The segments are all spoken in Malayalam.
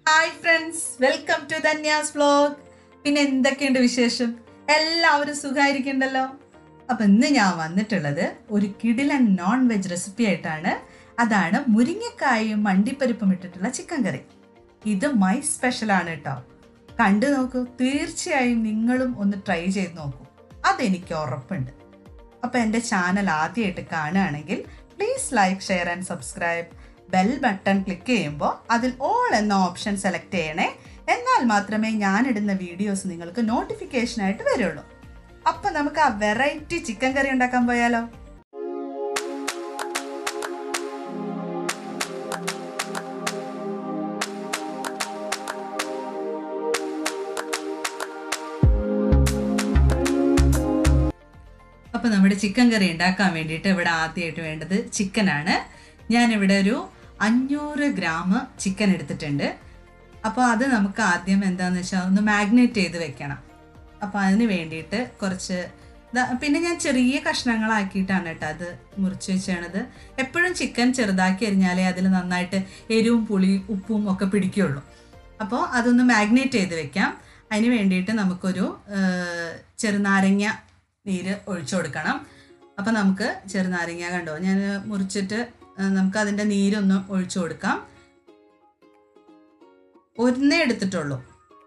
Hi friends, welcome to Dhanya's vlog. പിന്നെ എന്തൊക്കെയുണ്ട് വിശേഷം? എല്ലാവരും സുഖമായിരിക്കുന്നുണ്ടല്ലോ. അപ്പം ഇന്ന് ഞാൻ വന്നിട്ടുള്ളത് ഒരു കിടിലൻ നോൺ വെജ് റെസിപ്പി ആയിട്ടാണ്. അതാണ് മുരിങ്ങക്കായും മണ്ടിപ്പരിപ്പും ഇട്ടിട്ടുള്ള ചിക്കൻ കറി. ഇത് മൈ സ്പെഷ്യലാണ് കേട്ടോ. കണ്ടു നോക്കൂ, തീർച്ചയായും നിങ്ങളും ഒന്ന് ട്രൈ ചെയ്ത് നോക്കൂ, അതെനിക്ക് ഉറപ്പുണ്ട്. അപ്പോൾ എൻ്റെ ചാനൽ ആദ്യമായിട്ട് കാണുകയാണെങ്കിൽ please like, share and subscribe. Bell button click ചെയ്യുമ്പോൾ അതിൽ ഓൾ എന്ന ഓപ്ഷൻ സെലക്ട് ചെയ്യണേ. എന്നാൽ മാത്രമേ ഞാനിടുന്ന വീഡിയോസ് നിങ്ങൾക്ക് നോട്ടിഫിക്കേഷനായിട്ട് വരുള്ളൂ. അപ്പം നമുക്ക് ആ വെറൈറ്റി ചിക്കൻ കറി ഉണ്ടാക്കാൻ പോയാലോ? അപ്പോൾ നമ്മുടെ ചിക്കൻ കറി ഉണ്ടാക്കാൻ വേണ്ടിയിട്ട് ഇവിടെ ആദ്യമായിട്ട് വേണ്ടത് ചിക്കനാണ്. ഞാനിവിടെ ഒരു 500 ഗ്രാം ചിക്കൻ എടുത്തിട്ടുണ്ട്. അപ്പോൾ അത് നമുക്ക് ആദ്യം എന്താണെന്ന് വെച്ചാൽ ഒന്ന് മാഗ്നേറ്റ് ചെയ്ത് വെക്കണം. അപ്പോൾ അതിന് വേണ്ടിയിട്ട് കുറച്ച് പിന്നെ ഞാൻ ചെറിയ കഷ്ണങ്ങളാക്കിയിട്ടാണ് കേട്ടോ അത് മുറിച്ച് വെച്ചത്. എപ്പോഴും ചിക്കൻ ചെറുതാക്കി അരിഞ്ഞാലേ അതിൽ നന്നായിട്ട് എരിവും പുളിയും ഉപ്പും ഒക്കെ പിടിക്കുകയുള്ളൂ. അപ്പോൾ അതൊന്ന് മാഗ്നേറ്റ് ചെയ്ത് വെക്കാം. അതിന് വേണ്ടിയിട്ട് നമുക്കൊരു ചെറുനാരങ്ങ നീര് ഒഴിച്ചു കൊടുക്കണം. അപ്പോൾ നമുക്ക് ചെറുനാരങ്ങ കണ്ടോ ഞാൻ മുറിച്ചിട്ട് നമുക്ക് അതിൻ്റെ നീരൊന്ന് ഒഴിച്ചു കൊടുക്കാം. ഒന്നേ എടുത്തിട്ടുള്ളൂ.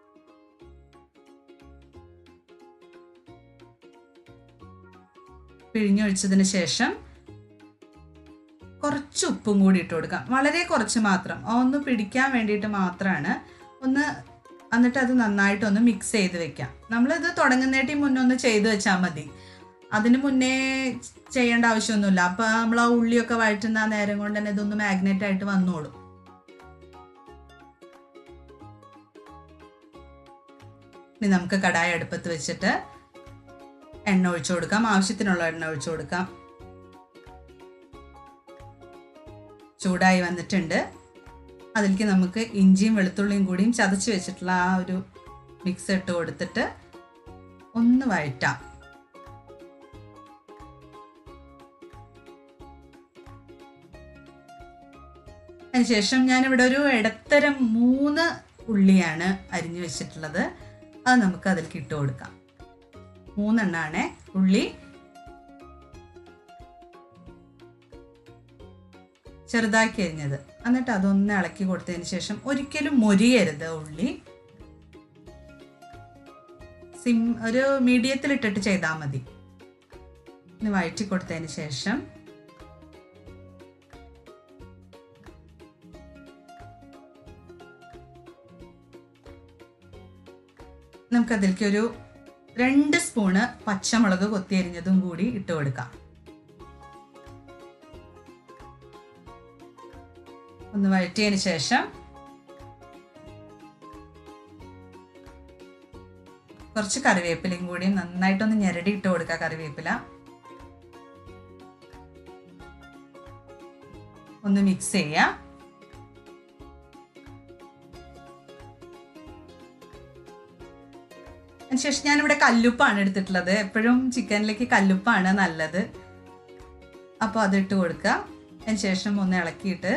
പിഴിഞ്ഞൊഴിച്ചതിന് ശേഷം കുറച്ച് ഉപ്പും കൂടി ഇട്ട് കൊടുക്കാം. വളരെ കുറച്ച് മാത്രം, ഒന്ന് പിടിക്കാൻ വേണ്ടിയിട്ട് മാത്രമാണ്. എന്നിട്ട് അത് നന്നായിട്ടൊന്ന് മിക്സ് ചെയ്ത് വെക്കാം. നമ്മളിത് തുടങ്ങുന്നേട്ടി മുന്നേ ഒന്ന് ചെയ്ത് വെച്ചാൽ മതി. അതിന് മുന്നേ ചെയ്യേണ്ട ആവശ്യമൊന്നുമില്ല. അപ്പോൾ നമ്മൾ ആ ഉള്ളിയൊക്കെ വഴറ്റുന്ന നേരം കൊണ്ട് തന്നെ ഇതൊന്ന് മാഗ്നേറ്റ് ആയിട്ട് വന്നോളും. ഇനി നമുക്ക് കടായി അടുപ്പത്ത് വെച്ചിട്ട് എണ്ണ ഒഴിച്ചു കൊടുക്കാം. ആവശ്യത്തിനുള്ള എണ്ണ ഒഴിച്ചു കൊടുക്കാം. ചൂടായി വന്നിട്ടുണ്ട്. അതിലേക്ക് നമുക്ക് ഇഞ്ചിയും വെളുത്തുള്ളിയും കൂടിയും ചതച്ച് വെച്ചിട്ടുള്ള ആ ഒരു മിക്സ് ഇട്ട് കൊടുത്തിട്ട് ഒന്ന് വഴറ്റാം. അതിനുശേഷം ഞാനിവിടെ ഒരു ഇടത്തരം 3 ഉള്ളിയാണ് അരിഞ്ഞു വെച്ചിട്ടുള്ളത്. അത് നമുക്ക് അതിലേക്ക് ഇട്ട് കൊടുക്കാം. 3 എണ്ണമാണ് ഉള്ളി. ചെറുതാക്കി അരിഞ്ഞത്. എന്നിട്ട് അതൊന്ന് ഇളക്കി കൊടുത്തതിന് ശേഷം ഒരിക്കലും മൊരിയരുത് ഉള്ളി. ഒരു മീഡിയത്തിലിട്ടിട്ട് ചെയ്താൽ മതി. ഇനി വഴറ്റി കൊടുത്തതിന് ശേഷം നമുക്കതിലേക്ക് ഒരു 2 സ്പൂണ് പച്ചമുളക് കൊത്തിയരിഞ്ഞതും കൂടി ഇട്ട് കൊടുക്കാം. ഒന്ന് വഴറ്റിയതിന് ശേഷം കുറച്ച് കറിവേപ്പിലയും കൂടി നന്നായിട്ടൊന്ന് ഞെരടി ഇട്ട് കൊടുക്കുക. കറിവേപ്പില ഒന്ന് മിക്സ് ചെയ്യാം. അതിനുശേഷം ഞാനിവിടെ കല്ലുപ്പാണ് എടുത്തിട്ടുള്ളത്. എപ്പോഴും ചിക്കനിലേക്ക് കല്ലുപ്പാണ് നല്ലത്. അപ്പോൾ അതിട്ട് കൊടുക്കുക. അതിനുശേഷം ഒന്ന് ഇളക്കിയിട്ട്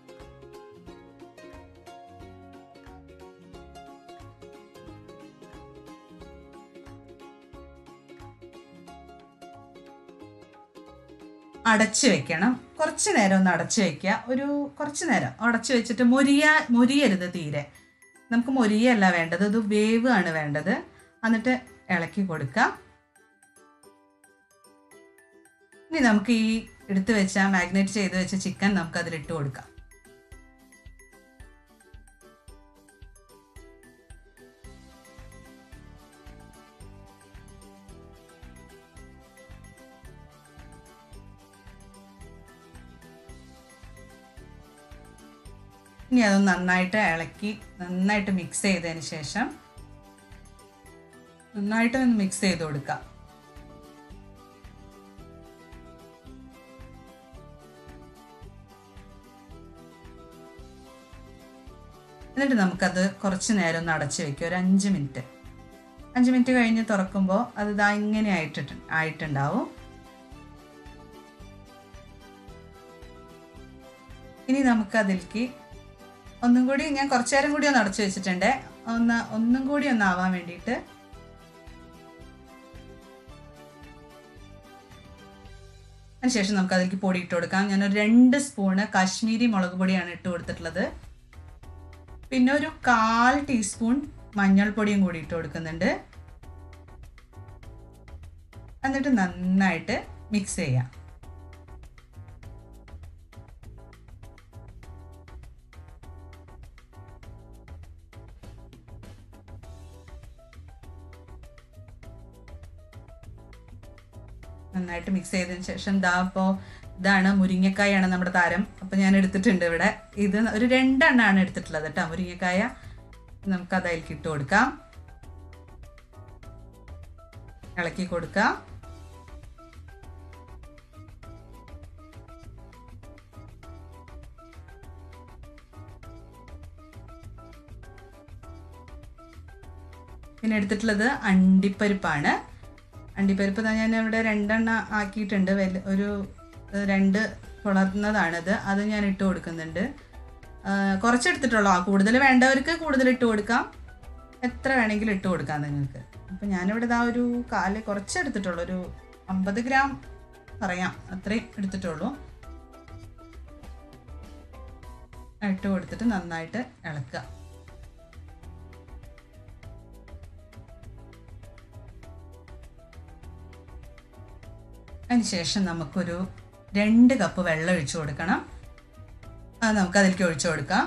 അടച്ചു വെക്കണം. കുറച്ച് നേരം ഒന്ന് അടച്ചു വെക്കുക. കുറച്ച് നേരം അടച്ചു വെച്ചിട്ട് മൊരിയരുത് തീരെ. നമുക്ക് മൊരിയല്ല വേണ്ടത്, ഇത് വേവ് ആണ് വേണ്ടത്. എന്നിട്ട് ഇളക്കി കൊടുക്കാം. ഇനി നമുക്ക് ഈ എടുത്തു വെച്ച മാഗ്നേറ്റ് ചെയ്ത് വെച്ച ചിക്കൻ നമുക്ക് അതിലിട്ട് കൊടുക്കാം. ഇനി അതൊന്ന് നന്നായിട്ട് ഇളക്കി നന്നായിട്ട് മിക്സ് ചെയ്തതിന് ശേഷം നന്നായിട്ട് ഒന്ന് മിക്സ് ചെയ്ത് കൊടുക്കാം. എന്നിട്ട് നമുക്കത് കുറച്ച് നേരം ഒന്ന് അടച്ചു വെക്കുക. ഒരു 5 മിനിറ്റ്. 5 മിനിറ്റ് കഴിഞ്ഞ് തുറക്കുമ്പോൾ അത് ഇങ്ങനെ ആയിട്ടുണ്ടാവും. ഇനി നമുക്ക് അതിലേക്ക് ഒന്നും കൂടി ഞാൻ കുറച്ചു നേരം കൂടി ഒന്ന് അടച്ചു വെച്ചിട്ടുണ്ട്, ഒന്നും കൂടി ഒന്ന് ആവാൻ വേണ്ടിയിട്ട്. അതിനുശേഷം നമുക്ക് അതിലേക്ക് പൊടി ഇട്ട് കൊടുക്കാം. ഞാനൊരു 2 സ്പൂണ് കാശ്മീരി മുളക് പൊടിയാണ് ഇട്ട് കൊടുത്തിട്ടുള്ളത്. പിന്നെ ഒരു 1/4 ടീസ്പൂൺ മഞ്ഞൾപ്പൊടിയും കൂടി ഇട്ട് കൊടുക്കുന്നുണ്ട്. എന്നിട്ട് നന്നായിട്ട് മിക്സ് ചെയ്യാം. നന്നായിട്ട് മിക്സ് ചെയ്തതിന് ശേഷം അപ്പോൾ ഇതാണ് മുരിങ്ങക്കായാണ് നമ്മുടെ താരം. അപ്പോൾ ഞാൻ എടുത്തിട്ടുണ്ട് ഇവിടെ. ഇത് ഒരു 2 എണ്ണമാണ് എടുത്തിട്ടുള്ളത് കേട്ടോ മുരിങ്ങക്കായ. നമുക്കത് അതിലേക്ക് ഇട്ട് കൊടുക്കാം, ഇളക്കി കൊടുക്കാം. പിന്നെ എടുത്തിട്ടുള്ളത് അണ്ടിപ്പരിപ്പാണ്. അണ്ടിപ്പരിപ്പ് ഞാൻ ഇവിടെ 2 എണ്ണ ആക്കിയിട്ടുണ്ട്. ഒരു 2 പുളർന്നതാണിത്. അത് ഞാൻ ഇട്ട് കൊടുക്കുന്നുണ്ട്. കുറച്ചെടുത്തിട്ടുള്ളൂ. കൂടുതൽ വേണ്ടവർക്ക് കൂടുതൽ ഇട്ട് കൊടുക്കാം, എത്ര വേണമെങ്കിലും ഇട്ട് കൊടുക്കാം നിങ്ങൾക്ക്. അപ്പം ഞാനിവിടെ ഇതാ ഒരു കുറച്ചെടുത്തിട്ടുള്ളൂ, ഒരു 50 ഗ്രാം പറയാം, അത്രയും എടുത്തിട്ടുള്ളൂ. ഇട്ട് കൊടുത്തിട്ട് നന്നായിട്ട് ഇളക്കുക. അതിനുശേഷം നമുക്കൊരു 2 കപ്പ് വെള്ളം ഒഴിച്ചു കൊടുക്കണം. അത് നമുക്ക് അതിലേക്ക് ഒഴിച്ചു കൊടുക്കാം.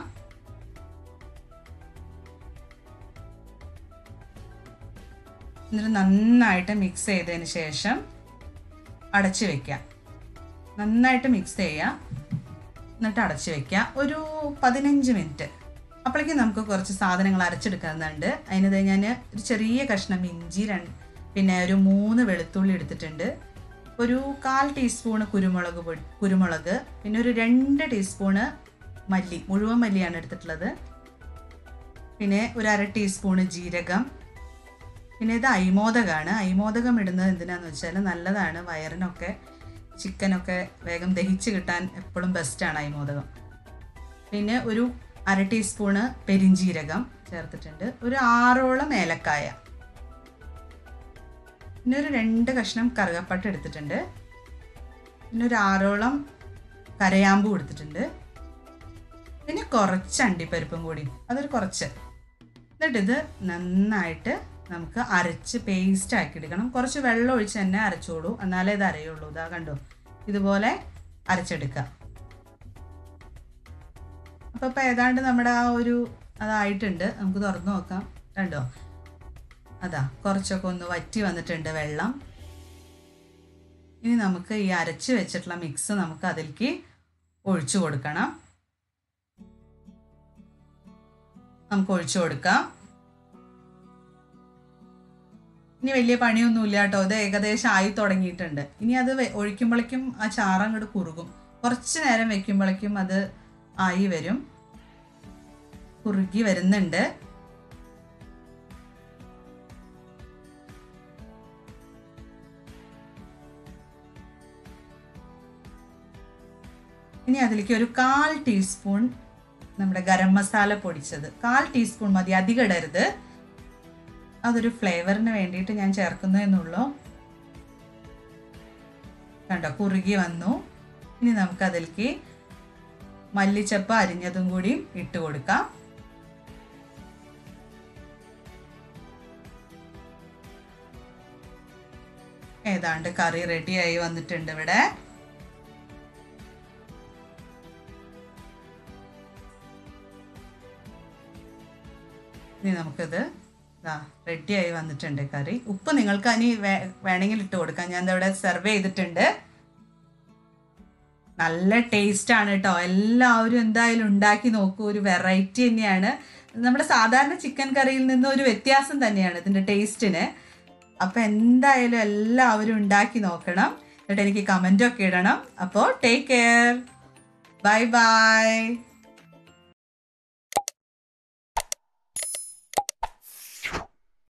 എന്നിട്ട് നന്നായിട്ട് മിക്സ് ചെയ്തതിന് ശേഷം അടച്ചു വയ്ക്കാം. നന്നായിട്ട് മിക്സ് ചെയ്യുക, എന്നിട്ട് അടച്ചു വയ്ക്കുക ഒരു 15 മിനിറ്റ്. അപ്പോഴേക്കും നമുക്ക് കുറച്ച് സാധനങ്ങൾ അരച്ചെടുക്കുന്നുണ്ട്. അതിന് ഞാൻ ഒരു ചെറിയ കഷ്ണം ഇഞ്ചി, പിന്നെ ഒരു 3 വെളുത്തുള്ളി എടുത്തിട്ടുണ്ട്. ഒരു 1/4 ടീസ്പൂണ് കുരുമുളക്, പിന്നെ ഒരു 2 ടീസ്പൂണ് മല്ലി, മുഴുവൻ മല്ലിയാണ് എടുത്തിട്ടുള്ളത്. പിന്നെ ഒരു 1/2 ടീസ്പൂണ് ജീരകം. പിന്നെ ഇത് അയ്മോദകമാണ്. അയ്മോദകം ഇടുന്നത് എന്തിനാന്ന് വെച്ചാൽ നല്ലതാണ് വയറിനൊക്കെ, ചിക്കനൊക്കെ വേഗം ദഹിച്ച് കിട്ടാൻ എപ്പോഴും ബെസ്റ്റാണ് അയ്മോദകം. പിന്നെ ഒരു 1/2 ടീസ്പൂണ് പെരിഞ്ജീരകം ചേർത്തിട്ടുണ്ട്. ഒരു 6ഓളം ഏലക്കായ, പിന്നെ ഒരു 2 കഷ്ണം കറുകപ്പട്ട എടുത്തിട്ടുണ്ട്. പിന്നെ ഒരു 6ഓളം കരയാമ്പൂ എടുത്തിട്ടുണ്ട്. പിന്നെ കുറച്ച് അണ്ടിപ്പരിപ്പും കൂടി, അതൊരു കുറച്ച്. എന്നിട്ടിത് നന്നായിട്ട് നമുക്ക് അരച്ച് പേസ്റ്റ് ആക്കി എടുക്കണം. കുറച്ച് വെള്ളം ഒഴിച്ച് തന്നെ അരച്ചോളൂ, എന്നാലേ ഇത് അരയുള്ളൂ. ഇതാ കണ്ടോ, ഇതുപോലെ അരച്ചെടുക്കുക. അപ്പോൾ ഇപ്പോൾ ഏതാണ്ട് നമ്മുടെ അതായിട്ടുണ്ട്. നമുക്ക് തുറന്നു നോക്കാം. കണ്ടോ, അതാ കുറച്ചൊക്കെ ഒന്ന് വറ്റി വന്നിട്ടുണ്ട് വെള്ളം. ഇനി നമുക്ക് ഈ അരച്ച് വെച്ചിട്ടുള്ള മിക്സ് നമുക്ക് അതിലേക്ക് ഒഴിച്ചു കൊടുക്കണം. നമുക്ക് ഒഴിച്ചു കൊടുക്കാം. ഇനി വലിയ പണിയൊന്നുമില്ല കേട്ടോ, ഇത് ഏകദേശം ആയി തുടങ്ങിയിട്ടുണ്ട്. ഇനി അത് ഒഴിക്കുമ്പോഴേക്കും ആ ചാറ് അങ്ങോട്ട് കുറുകും. കുറച്ച് നേരം വെക്കുമ്പോഴേക്കും അത് ആയി വരും, കുറുകി വരുന്നുണ്ട്. ഇനി അതിലേക്ക് ഒരു 1/4 ടീസ്പൂൺ നമ്മുടെ ഗരം മസാല പൊടിച്ചത്, 1/4 ടീസ്പൂൺ മതി, അധികം ഇടരുത്. അതൊരു ഫ്ലേവറിന് വേണ്ടിയിട്ട് ഞാൻ ചേർക്കുന്നതെന്നുള്ളൂ. കണ്ടോ, കുറുകി വന്നു. ഇനി നമുക്ക് അതിലേക്ക് മല്ലിച്ചപ്പ് അരിഞ്ഞതും കൂടി ഇട്ട് കൊടുക്കാം. ഏതാണ്ട് കറി റെഡിയായി വന്നിട്ടുണ്ട് ഇവിടെ. ഇനി നമുക്കിത് റെഡിയായി വന്നിട്ടുണ്ട് കറി. ഉപ്പ് നിങ്ങൾക്ക് ഇനി വേണമെങ്കിൽ ഇട്ട് കൊടുക്കാം. ഞാൻ ഇവിടെ സെർവ് ചെയ്തിട്ടുണ്ട്. നല്ല ടേസ്റ്റ് ആണ് കേട്ടോ. എല്ലാവരും എന്തായാലും ഉണ്ടാക്കി നോക്കൂ. ഒരു വെറൈറ്റി തന്നെയാണ്. നമ്മുടെ സാധാരണ ചിക്കൻ കറിയിൽ നിന്ന് ഒരു വ്യത്യാസം തന്നെയാണ് ഇതിൻ്റെ ടേസ്റ്റിന്. അപ്പോൾ എന്തായാലും എല്ലാവരും ഉണ്ടാക്കി നോക്കണം. എന്നിട്ട് എനിക്ക് കമൻറ്റൊക്കെ ഇടണം. അപ്പോൾ ടേക്ക് കെയർ, ബൈ ബൈ.